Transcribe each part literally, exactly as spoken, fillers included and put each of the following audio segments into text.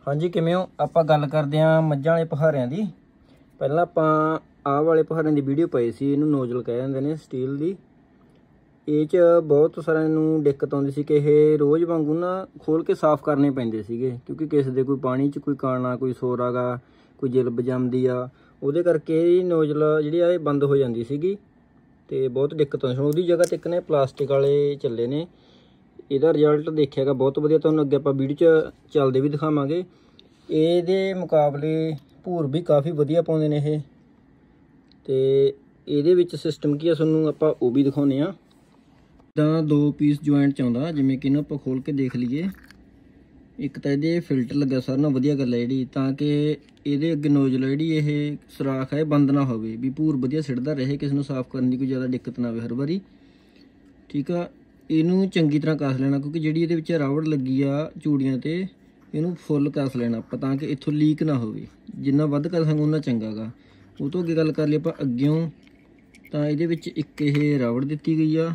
हाँ जी, किवें हो? आपां गल करदे आं मੱਝਾਂ वाले पहारियां दी। पहलां आपां आह वाले पहारियां दी वीडियो पाई सी, इहनूं नोजल कह दिंदे ने स्टील दी। ਇਹ 'ਚ बहुत ਸਾਰਿਆਂ ਨੂੰ ਦਿੱਕਤ ਆਉਂਦੀ ਸੀ ਕਿ ਇਹ ਰੋਜ਼ ਵਾਂਗੂ ਨਾ ਖੋਲ ਕੇ ਸਾਫ਼ ਕਰਨੇ ਪੈਂਦੇ ਸੀਗੇ, ਕਿਉਂਕਿ ਕਿਸੇ ਦੇ ਕੋਈ ਪਾਣੀ 'ਚ ਕੋਈ ਕਾਣਾ ਕੋਈ ਸੋਰਾ ਗਾ ਕੋਈ ਜਿਲਬ ਜੰਮਦੀ ਆ, ਉਹਦੇ ਕਰਕੇ ਇਹ ਨੋਜ਼ਲ ਜਿਹੜੀ ਆ ਇਹ ਬੰਦ ਹੋ ਜਾਂਦੀ ਸੀਗੀ ਤੇ ਬਹੁਤ ਦਿੱਕਤ ਆਉਂਦੀ ਸੀ। ਉਹਦੀ ਜਗ੍ਹਾ ਤੇ ਇੱਕ ਨੇ ਪਲਾਸਟਿਕ ਵਾਲੇ ਚੱਲੇ ਨੇ। ਇਹਦਾ ਰਿਜ਼ਲਟ ਦੇਖਿਆਗਾ ਬਹੁਤ ਵਧੀਆ, ਤੁਹਾਨੂੰ ਅੱਗੇ ਆਪਾਂ ਵੀਡੀਓ 'ਚ ਚੱਲਦੇ ਵੀ ਦਿਖਾਵਾਂਗੇ। ਇਹਦੇ ਮੁਕਾਬਲੇ ਭੂਰ ਵੀ ਕਾਫੀ ਵਧੀਆ ਪਾਉਂਦੇ ਨੇ ਇਹ। ਤੇ ਇਹਦੇ ਵਿੱਚ ਸਿਸਟਮ ਕੀ ਆ ਤੁਹਾਨੂੰ ਆਪਾਂ ਉਹ ਵੀ ਦਿਖਾਉਂਦੇ ਆ। ਤਾਂ ਦੋ ਪੀਸ ਜੁਆਇੰਟ 'ਚ ਆਉਂਦਾ, ਜਿਵੇਂ ਕਿ ਇਹਨੂੰ ਆਪਾਂ ਖੋਲ ਕੇ ਦੇਖ ਲਈਏ। ਇੱਕ ਤਾਂ ਇਹਦੇ ਫਿਲਟਰ ਲੱਗਾ, ਸਾਰਿਆਂ ਨਾਲੋਂ ਵਧੀਆ ਗੱਲ ਹੈ ਜਿਹੜੀ, ਤਾਂ ਕਿ ਇਹਦੇ ਅੱਗੇ ਨੋਜ਼ਲ ਜਿਹੜੀ ਇਹ ਸੁਰਾਖ ਹੈ ਬੰਦ ਨਾ ਹੋਵੇ, ਵੀ ਭੂਰ ਵਧੀਆ ਸਿੱਟਦਾ ਰਹੇ, ਕਿਸੇ ਨੂੰ ਸਾਫ਼ ਕਰਨ ਦੀ ਕੋਈ ਜ਼ਿਆਦਾ ਦਿੱਕਤ ਨਾ ਆਵੇ ਹਰ ਵਾਰੀ। ਠੀਕ ਆ, ਇਹਨੂੰ ਚੰਗੀ ਤਰ੍ਹਾਂ ਕੱਸ ਲੈਣਾ, ਕਿਉਂਕਿ ਜਿਹੜੀ ਇਹਦੇ ਵਿੱਚ ਰਾਵੜ ਲੱਗੀ ਆ ਚੂੜੀਆਂ ਤੇ, ਇਹਨੂੰ ਫੁੱਲ ਕੱਸ ਲੈਣਾ ਆਪਾਂ, ਤਾਂ ਕਿ ਇੱਥੋਂ ਲੀਕ ਨਾ ਹੋਵੇ। ਜਿੰਨਾ ਵੱਧ ਕੱਸਾਂਗੇ ਉਨਾ ਚੰਗਾ ਗਾ। ਉਹ ਤੋਂ ਅੱਗੇ ਗੱਲ ਕਰ ਲਈ ਆਪਾਂ ਅੱਗਿਓਂ, ਤਾਂ ਇਹਦੇ ਵਿੱਚ ਇੱਕ ਇਹ ਰਾਵੜ ਦਿੱਤੀ ਗਈ ਆ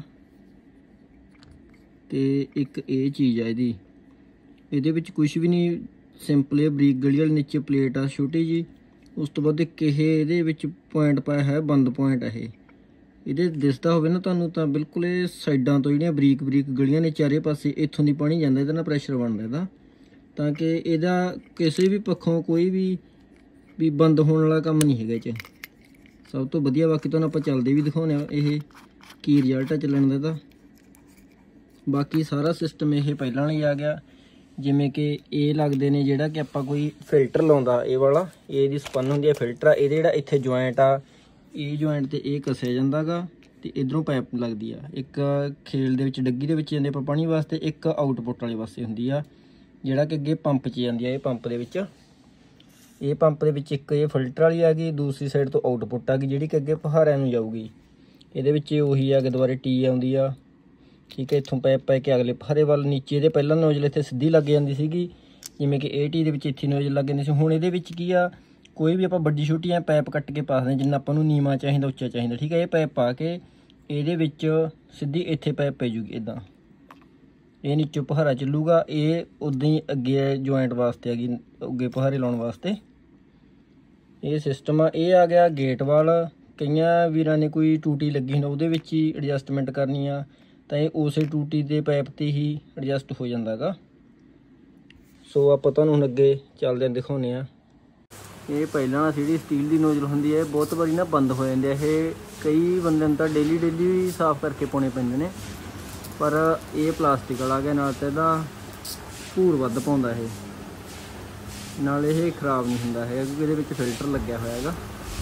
ਤੇ ਇੱਕ ਇਹ ਚੀਜ਼ ਆ ਇਹਦੀ। ਇਹਦੇ ਵਿੱਚ ਕੁਛ ਵੀ ਨਹੀਂ, ਸਿੰਪਲ ਇਹ ਬਰੀਕ ਗਲੀ ਵਾਲੀ ਨੀਚੇ ਪਲੇਟ ਆ ਛੋਟੀ ਜੀ। ਉਸ ਤੋਂ ਬਾਅਦ ਇੱਕ ਇਹ ਇਹਦੇ ਵਿੱਚ ਪੁਆਇੰਟ ਪਾਇਆ ਹੈ, ਬੰਦ ਪੁਆਇੰਟ ਆ ਇਹ। ਇਹਦੇ ਦਿਸਦਾ ਹੋਵੇ ਨਾ ਤੁਹਾਨੂੰ ਤਾਂ ਬਿਲਕੁਲ ਇਹ ਸਾਈਡਾਂ ਤੋਂ ਜਿਹੜੀਆਂ ਬਰੀਕ ਬਰੀਕ ਗਲੀਆਂ ਨੇ ਚਾਰੇ ਪਾਸੇ, ਇੱਥੋਂ ਦੀ ਪਾਣੀ ਜਾਂਦਾ, ਇਹਦੇ ਨਾਲ ਪ੍ਰੈਸ਼ਰ ਬਣਦਾ ਇਹਦਾ, ਤਾਂ ਕਿ ਇਹਦਾ ਕਿਸੇ ਵੀ ਪੱਖੋਂ ਕੋਈ ਵੀ ਵੀ ਬੰਦ ਹੋਣ ਵਾਲਾ ਕੰਮ ਨਹੀਂ ਹੈਗਾ ਇਹ 'ਚ। ਸਭ ਤੋਂ ਵਧੀਆ ਬਾਕੀ ਤੁਹਾਨੂੰ ਆਪਾਂ ਚੱਲਦੇ ਵੀ ਦਿਖਾਉਂਦੇ ਆ ਇਹ ਕੀ ਰਿਜ਼ਲਟ ਆ ਚੱਲਣ ਦਾ ਇਹਦਾ। ਬਾਕੀ ਸਾਰਾ ਸਿਸਟਮ ਇਹ ਪਹਿਲਾਂ ਵਾਲਾ ਹੀ ਆ ਗਿਆ। ਜਿਵੇਂ ਕਿ ਇਹ ਲੱਗਦੇ ਨੇ ਜਿਹੜਾ ਕਿ ਆਪਾਂ ਕੋਈ ਫਿਲਟਰ ਲਾਉਂਦਾ, ਇਹ ਵਾਲਾ ਇਹਦੀ ਸਪੰਨ ਹੁੰਦੀ ਹੈ ਫਿਲਟਰ ਆ। ਇਹਦੇ ਜਿਹੜਾ ਇੱਥੇ ਜੁਆਇੰਟ ਆ, ਇਹ ਜੁਆਇੰਟ ਤੇ ਇਹ ਕੱਸਿਆ ਜਾਂਦਾ ਗਾ, ਤੇ ਇਧਰੋਂ ਪਾਈਪ ਲੱਗਦੀ ਆ। ਇੱਕ ਖੇਲ ਦੇ ਵਿੱਚ ਡੱਗੀ ਦੇ ਵਿੱਚ ਜਾਂਦੇ ਆਪਾਂ ਪਾਣੀ ਵਾਸਤੇ, ਇੱਕ ਆਊਟਪੁੱਟ ਵਾਲੇ ਪਾਸੇ ਹੁੰਦੀ ਆ ਜਿਹੜਾ ਕਿ ਅੱਗੇ ਪੰਪ 'ਚ ਜਾਂਦੀ ਆ। ਇਹ ਪੰਪ ਦੇ ਵਿੱਚ ਇਹ ਪੰਪ ਦੇ ਵਿੱਚ ਇੱਕ ਇਹ ਫਿਲਟਰ ਵਾਲੀ ਆ ਗਈ, ਦੂਸਰੀ ਸਾਈਡ ਤੋਂ ਆਊਟਪੁੱਟ ਆ ਗਈ ਜਿਹੜੀ ਕਿ ਅੱਗੇ ਪਹਾੜਿਆਂ ਨੂੰ ਜਾਊਗੀ। ਇਹਦੇ ਵਿੱਚ ਉਹੀ ਆ ਕਿ ਦੁਬਾਰੇ ਟੀ ਆਉਂਦੀ ਆ। ਠੀਕ ਹੈ, ਇੱਥੋਂ ਪਾਈਪ ਪੈ ਕੇ ਅਗਲੇ ਪਹਾੜੇ ਵੱਲ ਨੀਚੇ ਇਹਦੇ ਪਹਿਲਾਂ ਨੋਜ਼ਲ ਇੱਥੇ ਸਿੱਧੀ ਲੱਗ ਜਾਂਦੀ ਸੀਗੀ, ਜਿਵੇਂ ਕਿ ਏ ਟੀ ਦੇ ਵਿੱਚ ਇੱਥੇ ਨੋਜ਼ਲ ਲੱਗ ਜਾਂਦੀ ਸੀ। ਹੁਣ ਇਹਦੇ ਵਿੱਚ ਕੀ ਆ, ਕੋਈ ਵੀ ਆਪਾਂ ਵੱਡੀ ਛੋਟੀ ਐ ਪਾਈਪ ਕੱਟ ਕੇ ਪਾ ਸਕਦੇ, ਜਿੰਨਾ ਆਪਾਂ ਨੂੰ ਨੀਵਾਂ ਚਾਹੀਦਾ ਉੱਚਾ ਚਾਹੀਦਾ। ਠੀਕ ਹੈ, ਇਹ ਪਾਈਪ ਪਾ ਕੇ ਇਹਦੇ ਵਿੱਚ ਸਿੱਧੀ ਇੱਥੇ ਪਾਈਪ ਪੈ ਜੂਗੀ ਇੱਦਾਂ, ਇਹ ਨੀਚੋਂ ਪਹਾੜਾ ਚੱਲੂਗਾ। ਇਹ ਉੱਦਾਂ ਹੀ ਅੱਗੇ ਜੁਆਇੰਟ ਵਾਸਤੇ ਹੈਗੀ, ਅੱਗੇ ਪਹਾੜੇ ਲਾਉਣ ਵਾਸਤੇ ਇਹ ਸਿਸਟਮ ਆ। ਇਹ ਆ ਗਿਆ ਗੇਟ ਵਾਲ। ਕਈਆਂ ਵੀਰਾਂ ਨੇ ਕੋਈ ਟੂਟੀ ਲੱਗੀ ਹੁੰਦਾ ਉਹਦੇ ਵਿੱਚ ਹੀ ਐਡਜਸਟਮੈਂਟ ਕਰਨੀ ਆ, ਤਾਂ ਇਹ ਉਸੇ ਟੂਟੀ ਦੇ ਪਾਈਪ 'ਤੇ ਹੀ ਐਡਜਸਟ ਹੋ ਜਾਂਦਾ ਗਾ। ਸੋ ਆਪਾਂ ਤੁਹਾਨੂੰ ਹੁਣ ਅੱਗੇ ਚੱਲਦਿਆਂ ਦਿਖਾਉਂਦੇ ਹਾਂ। ਇਹ ਪਹਿਲਾਂ ਜਿਹੜੀ ਸਟੀਲ ਦੀ ਨੋਜ਼ਲ ਹੁੰਦੀ ਹੈ, ਇਹ ਬਹੁਤ ਵਾਰੀ ਨਾ ਬੰਦ ਹੋ ਜਾਂਦੇ ਆ। ਇਹ ਕਈ ਬੰਦਿਆਂ ਨੂੰ ਤਾਂ ਡੇਲੀ ਡੇਲੀ ਸਾਫ਼ ਕਰਕੇ ਪਾਉਣੇ ਪੈਂਦੇ ਨੇ, ਪਰ ਇਹ ਪਲਾਸਟਿਕ ਵਾਲਾ ਗਿਆ, ਨਾਲ ਤਾਂ ਇਹਦਾ ਭੂਰ ਵੱਧ ਪਾਉਂਦਾ ਇਹ, ਨਾਲ ਇਹ ਖ਼ਰਾਬ ਨਹੀਂ ਹੁੰਦਾ ਹੈਗਾ, ਕਿਉਂਕਿ ਇਹਦੇ ਵਿੱਚ ਫਿਲਟਰ ਲੱਗਿਆ ਹੋਇਆ ਹੈਗਾ।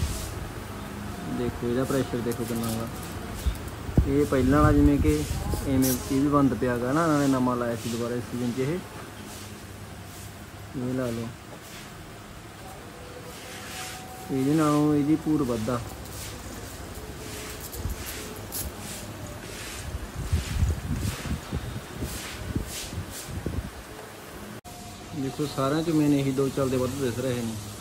ਦੇਖੋ ਇਹਦਾ ਪ੍ਰੈਸ਼ਰ ਦੇਖੋ ਕਿੰਨਾ ਹੈਗਾ। ਇਹ ਪਹਿਲਾਂ ਵਾਲਾ ਜਿਵੇਂ ਕਿ ਐਵੇਂ ਇਹ ਵੀ ਬੰਦ ਪਿਆ ਗਾ ਨਾ, ਨਾਲੇ ਨਵਾਂ ਲਾਇਆ ਸੀ ਦੁਬਾਰਾ ਇਸ ਸੀਜ਼ਨ 'ਚ। ਇਹ ਇਹ ਲਾ ਲਓ, ਇਹਦੇ ਨਾਲੋਂ ਇਹਦੀ ਭੂਰ ਵੱਧਾ। ਦੇਖੋ ਸਾਰਿਆਂ 'ਚ ਮੇਨ ਇਹੀ ਦੋ ਚੱਲਦੇ ਵੱਧ ਦਿਸ ਰਹੇ ਨੇ।